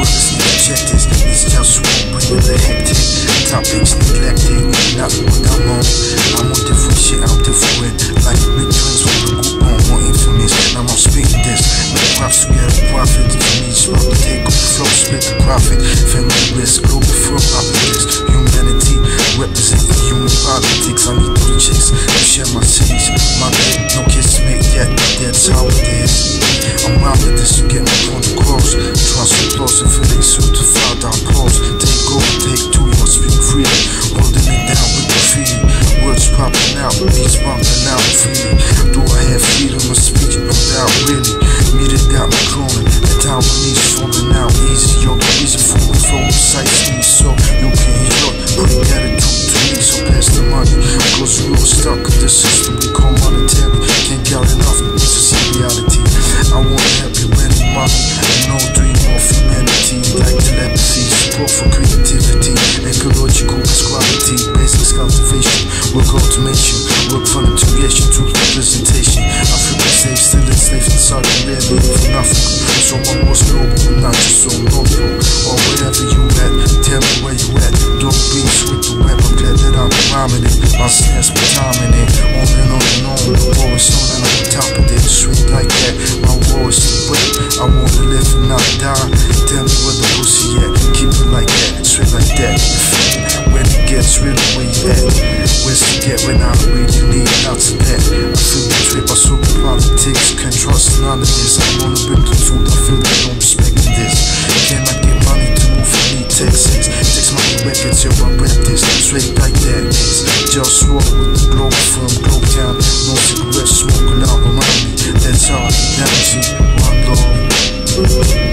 Fathers need objectives, it's just war, bringing the hectic. Topics neglected, not what I'm on. I'm on different shit, I'm different. Like big twins with the group on, more infamous. Now I'm speaking this. No props together, profit. To me, it's about to take up the flow, split the profit. Family risk, global firm operates. Humanity, representing human politics. I need those chicks to share my cities. My bed, no kids to make yet, that's how it is. I'm out with this to get my point across. Trust applause and feeling soon to file down pause. Take over, take two, you must speak freely. Holding it down with the feeling. Words popping out, beats bumping out freely. Do I have freedom of speech? No doubt, really. Media got me crawling. The time when he's falling out easy. Yo, the reason for me flow precisely so you can enjoy. Bring attitude to me, so pass the money. Cause we're all stuck in the system we call monetary. Can't count enough to see reality. I wanna help you any money. No dream of humanity. Like telepathy, support for creativity. Ecological quality, basics cultivation. Work automation, work from integration to representation. African slaves still enslaved in Saudi Arabia for nothing. So I'm most global, not just so local. Or wherever you at, tell me where you at. Don't be with the web, I'm glad that I'm rhyming it. My stance be timing it. On and on and on. The war is on and I'm on top of it. Sweet like that, my war is to break. I wanna live and not die. Tell me where the pussy at. Keep it like that, straight like that. You feel me? When it gets real, where you at? Where's to get when I really need out to that? I feel betrayed by super politics. Can't trust none of this. I wanna bring the truth. I feel they don't respect this. Cannot get money to move for me. Texas, takes my records, yo, I rap this. Straight like that is JustWar with the Globalfirm, Globetown. No cigarettes smoking out around me. That's how I energy, one love.